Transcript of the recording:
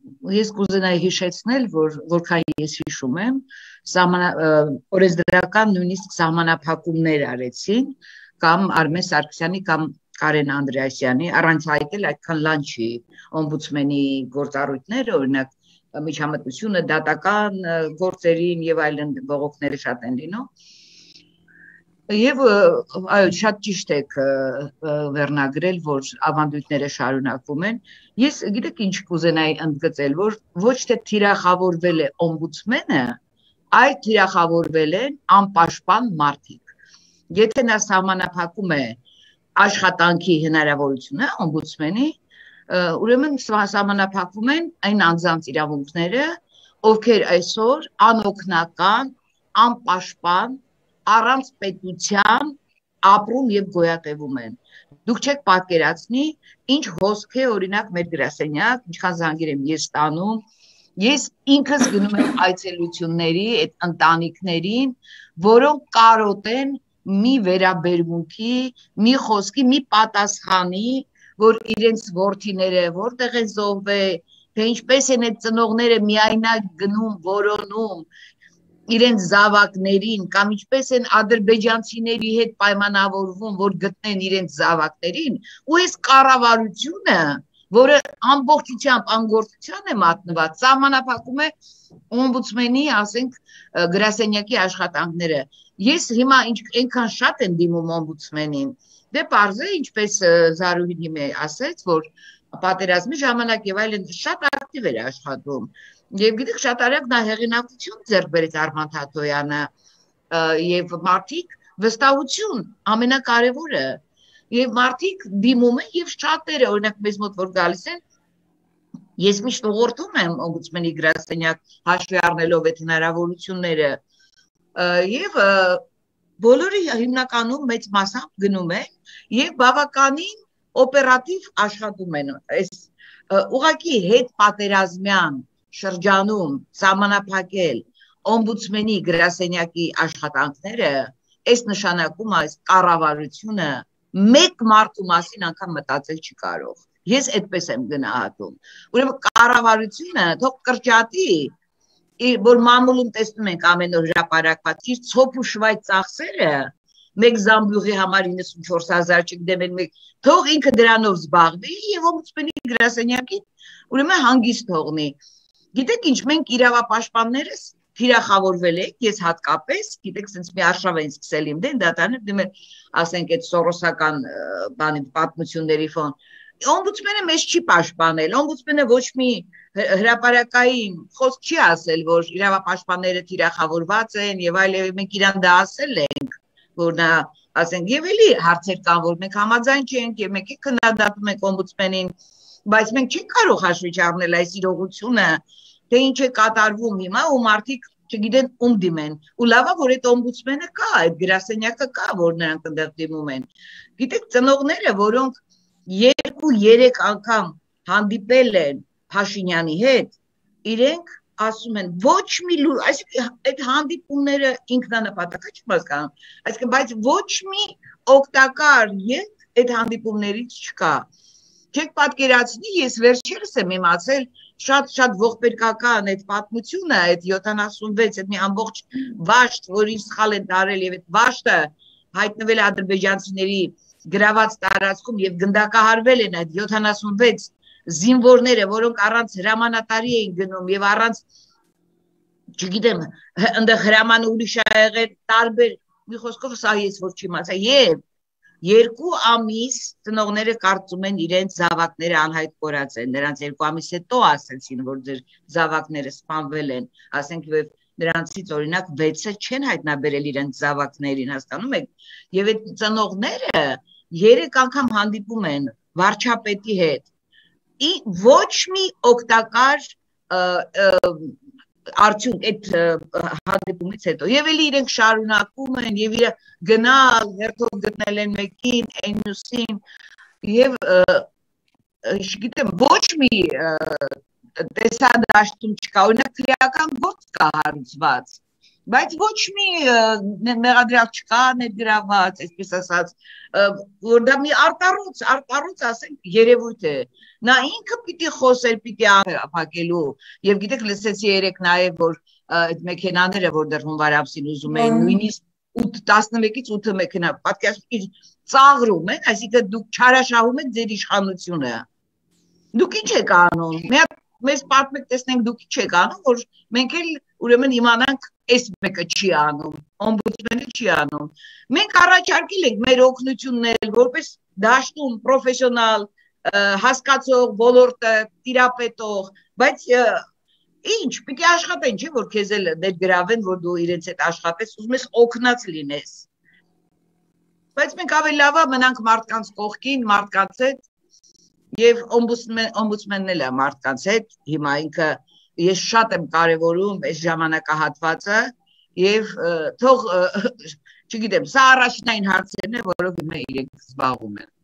ես կուզենայի հիշեցնել, որ որքան ես հիշում եմ, օրենսդրական նույնիսկ սահմանափակումներ արեցին, կամ Արմեն Սարգսյանի կամ Կարեն Անդրեասյանի, առանց հայտել այդքան լայն չի օմբուդսմենի գործառույթները, օրինակ միջամտությունը դատական գործերին եւ այլն բողոքները շատ են լինում։ Եվ այո, շատ ճիշտ եք վերնագրել, որ ավանդույթները շարունակվում են։ Ես գիտեք ինչ կուզենայի ընդգծել, որ ոչ թե թիրախավորվել է օմբուդսմենը, այլ թիրախավորվել են անպաշտպան մարդիկ։ Եթե նա սահմանափակում է աշխատանքի հնարավորությունը օմբուդսմենի, ուրեմն սահմանափակվում են այն անձանց իրավունքները, ովքեր այսօր անօգնական, անպաշտպան առանց պետության ապրում եւ գոյատևում են։ Դուք չեք պատկերացնի, ինչ հոսք է օրինակ մեր գրասենյակ, ինչքան զանգեր եմ ես ստանում, ես ինքս գնում եմ այցելությունների այդ ընտանիքներին, որոնք կարոտ են մի վերաբերմունքի, մի խոսքի, մի պատասխանի, որ իրենց որդիները որտեղ են զոհվել, թե ինչպես են այդ ծնողները միայնակ գնում, որոնում իրենց զավակներին կամ ինչպես են ադրբեջանցիների հետ պայմանավորվում, որ գտնեն իրենց զավակներին, ու այս կառավարությունը, որը ամբողջությամբ անգործության է մատնված, սահմանափակում է օմբուդսմենի, ասենք, գրասենյակի աշխատանքները։ Ես հիմա այնքան շատ եմ դիմում օմբուդսմենին, դե պարզ է, ինչպես Զարուհին հիմա ասեց, որ պատերազմի ժամանակ եւ այլն շատ ակտիվ էր աշխատում։ Եվ գիտեք, շատ արագ նա հեղինակություն ձեռք բերեց Արման Թաթոյանը եւ մարդիկ վստահություն ամենակարևորը եւ մարդիկ դիմում են եւ շատերը օրինակ մեզ մոտ որ գալիս են ես միշտ ուղղորդում եմ օմբուդսմենի գրասենյակ հաշվի առնելով այդ հնարավորությունները եւ բոլորը հիմնականում մեծ մասամբ գնում են եւ բավականին օպերատիվ աշխատում են այս ուղղակի հետ պատերազմյան շրջանում սահմանափակել օմբուդսմենի գրասենյակի աշխատանքները, այս նշանակում այս կառավարությունը մեկ մարդու մասին անգամ մտածել չի կարող։ Ես այդպես եմ գնահատում։ Ուրեմն կառավարությունը թող կրճատի, որ մամուլում տեսնում ենք ամեն օր հրապարակված իր ցոփ ու շվայտ ծախսերը, մեկ զամբյուղի համար 94,000 չգիտեմ մեկ, թող ինքը դրանով զբաղվի եւ օմբուդսմենի գրասենյակի ուրեմն հանգիստ թողնի։ Գիտեք ինչ, մենք իրավապաշտպաններս թիրախավորվել ենք, ես հատկապես, գիտեք, sense մի արշավ են սկսել իմ դեն, դատարանը դեմ ասենք այդ սորոսական բանի պատմությունների ֆոն։ Օմբուդսմենը մեզ չի պաշտպանել, օմբուդսմենը ոչ մի հրապարակային խոսք չի ասել, որ իրավապաշտպանները թիրախավորված են եւ այլ եւ մենք իրան դա ասել ենք, որ նա ասենք եւ էլի հարցեր կան, որ մենք համաձայն չենք եւ մենք քննադատում ենք օմբուդսմենին, բայց մենք չենք կարող հաշվի չառնել այս իրողությունը, թե ինչ է կատարվում հիմա ու մարդիկ չգիտեն ում դիմեն։ Ու լավա որ այդ օմբուդսմենը կա, այդ գրասենյակը կա, որ նրանք այնտեղ դիմում են։ Գիտեք, ծնողները, որոնք 2-3 անգամ հանդիպել են Փաշինյանի հետ, իրենք ասում են ոչ մի այսինքն այդ հանդիպումները ինքնանպատակ չեմ հասկանում, այսինքն բայց ոչ մի օգտակար յետ այդ հանդիպումներից չկա։ Չեք պատկերացնի, ես վերջերս եմ իմացել շատ ողբերգական այդ պատմությունը, այդ 76 այդ մի ամբողջ վաշտ, որին սխալ են տարել եւ այդ վաշտը հայտնվել է ադրբեջանցիների գրաված տարածքում եւ գնդակահարվել են այդ 76 զինվորները, որոնք առանց հրամանատարի էին գնում եւ առանց չգիտեմ, այնտեղ հրամանը ուրիշ ա եղել, տարբեր մի խոսքով սա ես որ չիմացա եւ 2 ամիս ծնողները կարծում են իրենց զավակները անհայտ կորած են, նրանց 2 ամիս հետո ասեցին, որ ձեր զավակները սպանվել են, ասենք եւ նրանցից օրինակ 6-ը չեն հայտնաբերել իրենց զավակներին, հասկանում եք, եւ այդ ծնողները 3 անգամ հանդիպում են վարչապետի հետ, ոչ մի օգտակար արդյունք այդ հանդիպումից հետո եւ էլի իրենք շարունակում են եւ իր գնալ հերթով գտնել են մեկին այն մյուսին եւ չգիտեմ ոչ մի տեսադաշտում չկա օրինակ քրեական գործ կա հարուցված Բայց ոչ մի մեղադրյալ չկա ներգրաված, այսպես ասած, որ դա մի արտառոց ասենք երևույթ է։ Նա ինքը պիտի խոսեր, պիտի ապակելու, եւ գիտեք, լսեցի երեք նաեւ, որ այդ մեքենաները, որ դեռ հունվար ամսին ուզում էին նույնիսկ 11-ից 8 մեքենա պատկերացրու ծաղրում են, այսինքն դուք չարաշահում եք ձեր իշխանությունը։ Դուք ինչ եք անում։ Մեզ պատմեք, տեսնենք դուք ինչ եք անում, որ մենք էլ ուրեմն իմանանք այս մեկը չի անում, օմբուդսմենը չի անում։ Մենք առաջարկել ենք մեր օգնությունն որպես դաշտում պրոֆեսիոնալ, հասկացող, ոլորտը տիրապետող, բայց ինչ, պիտի աշխատեն, չէ՞ որ քեզ էլ ներգրավեն, որ դու իրենց հետ աշխատես, ուզում ես օգնած լինես։ Բայց մենք ավելի լավ է մնանք մարդկանց կողքին, մարդկանց հետ Եվ օմբուդսմենն էլ է մարդկանց հետ, հիմա ինքը ես շատ եմ կարևորում այս ժամանակահատվածը եւ թող չգիտեմ, սա առաջնային հարցերն է, որով հիմա իրենք զբաղվում են։